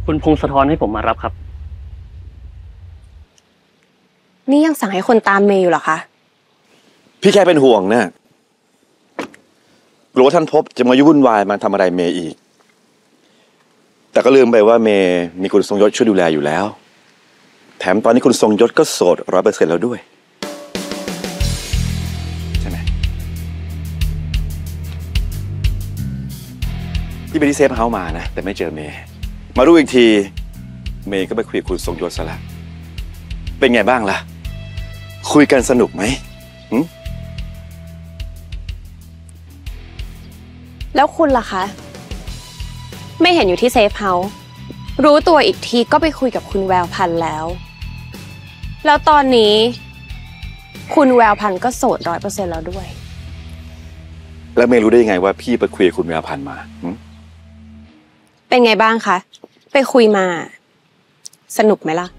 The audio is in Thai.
คุณพงศธรให้ผมมารับครับนี่ยังสั่งให้คนตามเมย์อยู่เหรอคะพี่แค่เป็นห่วงนะกลัวว่าท่านพบจะมายุ่งวุ่นวายมาทำอะไรเมย์อีกแต่ก็ลืมไปว่าเมย์มีคุณทรงยศช่วยดูแลอยู่แล้วแถมตอนนี้คุณทรงยศก็โสด100%แล้วด้วยใช่ไหมพี่ไปที่เซฟเฮาส์มานะแต่ไม่เจอเมย์มารู้อีกทีเมย์ก็ไปคุยกับคุณทรงยศซะละเป็นไงบ้างล่ะคุยกันสนุกไหมแล้วคุณล่ะคะไม่เห็นอยู่ที่เซฟเฮาส์รู้ตัวอีกทีก็ไปคุยกับคุณแววพันธุ์แล้วตอนนี้คุณแววพันธุ์ก็โสด100%แล้วด้วยแล้วเมย์รู้ได้ยังไงว่าพี่ไปคุยกับคุณแววพันธุ์มาเป็นไงบ้างคะไปคุยมาสนุกไหมล่ะ